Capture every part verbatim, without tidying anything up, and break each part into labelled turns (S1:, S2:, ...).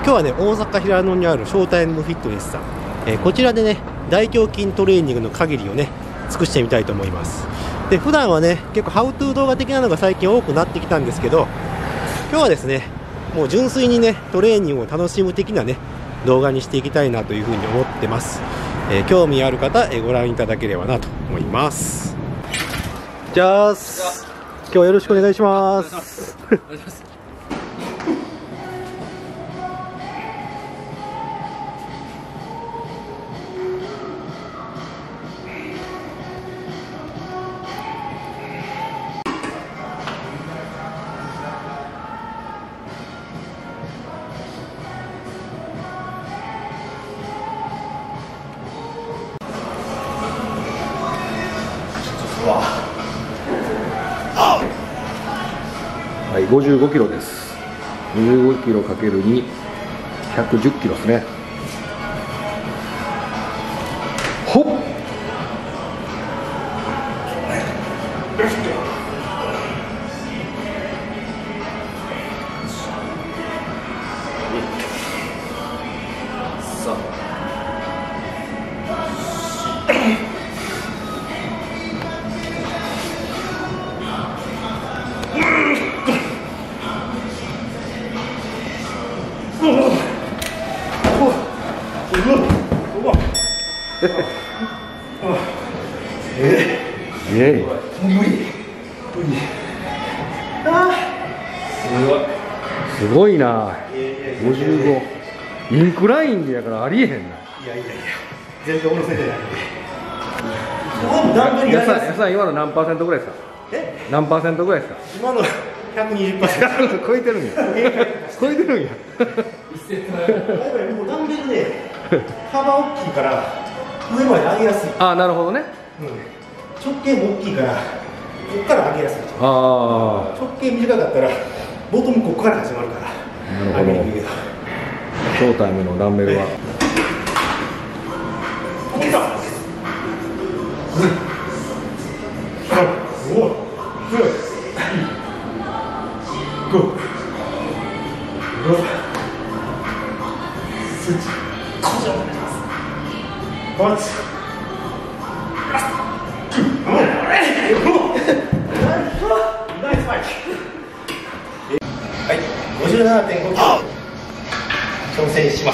S1: 日はね、大阪平野にあるショータイムフィットネスさん、えー、こちらでね、大胸筋トレーニングの限りをね、尽くしてみたいと思います。で、普段はね、結構ハウトゥー動画的なのが最近多くなってきたんですけど、今日はですね、もう純粋にね、トレーニングを楽しむ的なね、動画にしていきたいなというふうに思ってます。えー、興味ある方、えー、ご覧いただければなと思います。じゃあ、今日はよろしくお願いします。
S2: はい、ごじゅうごキロです。にじゅうごキロかけるに、ひゃくじゅっキロですね。ほっ。
S1: え
S2: ええ、
S1: 無理無理。あ
S2: すごいな。ごじゅうごインクラインでやからありえへんな。い
S1: やいやいや、全然下ろせてないんで。
S2: やさやさ今の何パーセントぐらいですか。
S1: え、
S2: 何パーセントぐらいですか。
S1: 今のひゃくにじゅっパーセント
S2: 超えてるんや。超えてるんや。
S1: もうダンベルね、幅大きいから上まで上げやすい。
S2: ああ、なるほどね。
S1: うん、直径も大きいからここから上げやすい。
S2: ああ、
S1: 直径短かったらボトムここから始まるから。
S2: なるほど。ショータイムのダンベルは
S1: はい、ごじゅうななてんごキロ挑戦します。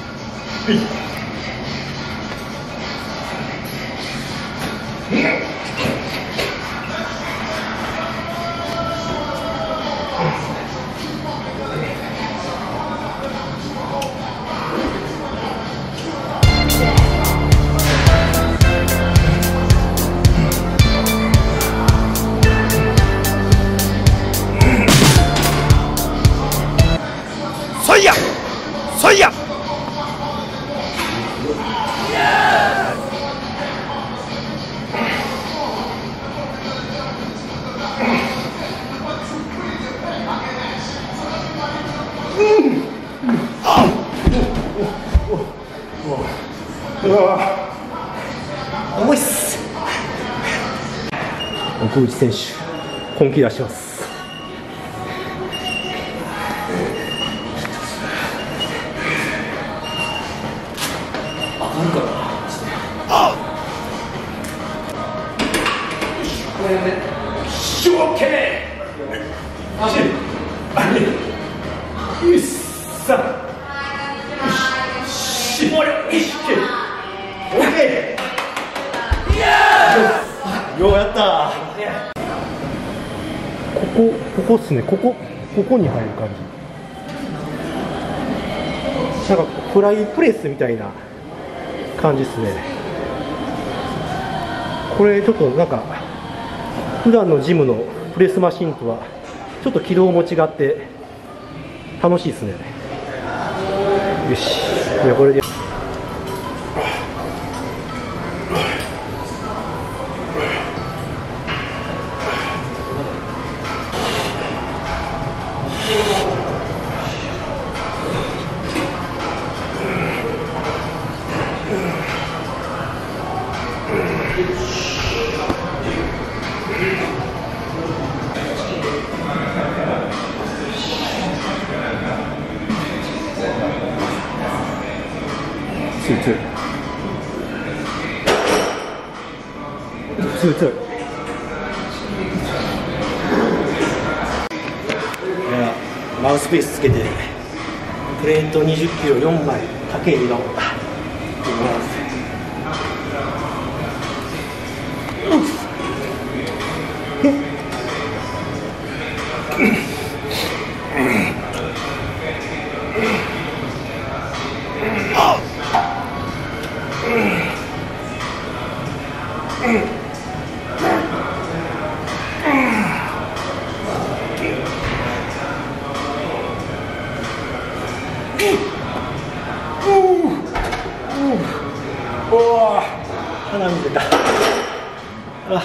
S1: そいやそいや。重いっす。奥内選手、本気出します。オッケー。走る。よし、さあ。よし。絞れ。よし。オッケー。ようやった。ここ、ここっすね。ここ、ここに入る感じ。なんかフライプレスみたいな感じですね。これちょっとなんか。普段のジムのプレスマシンとはちょっと軌道も違って楽しいですね。よし、じゃあこれで
S2: ツーツーツーツー。
S1: マウスピースつけてプレートにじゅっキロよんまいかけるにの鼻水があ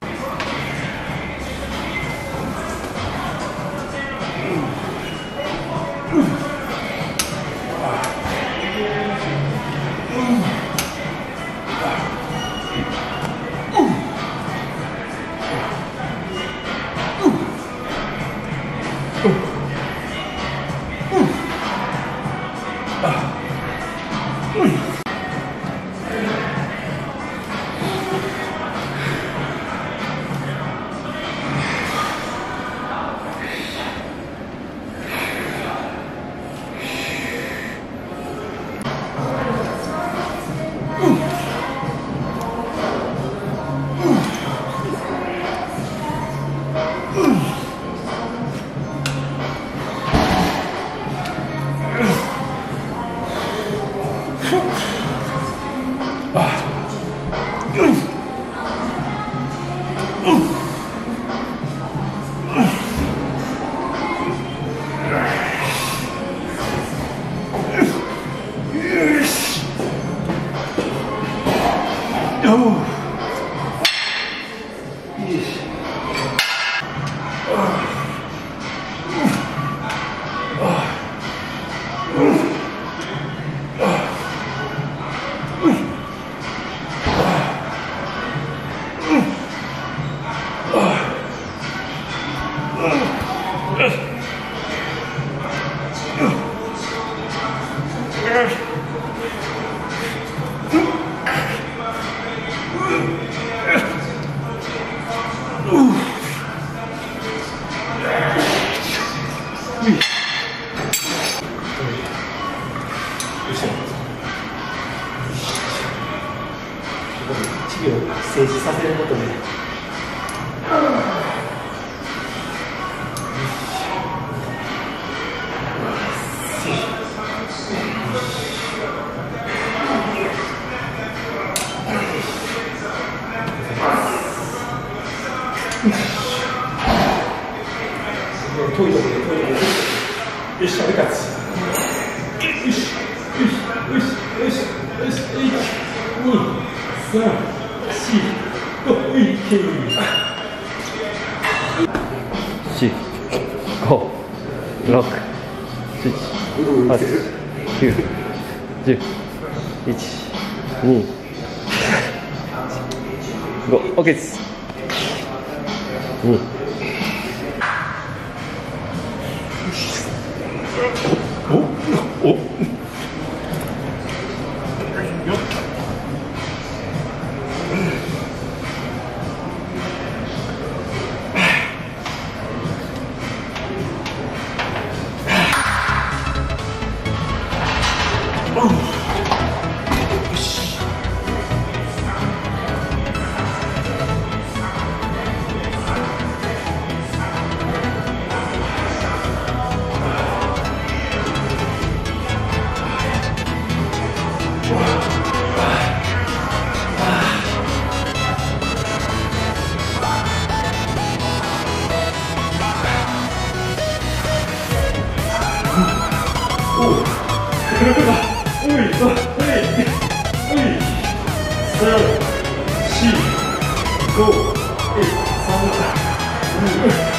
S1: いちびょう静止させることで遠いところで遠いところでよし、俺勝つ。よしよしよしよしよし、いち、に、さん、し、ご、いける。
S2: し、ご、ろく、しち、はち、きゅう、じゅう、いち、に、ご、オッケーです。に、
S1: おおさん、し、ご、さん、に、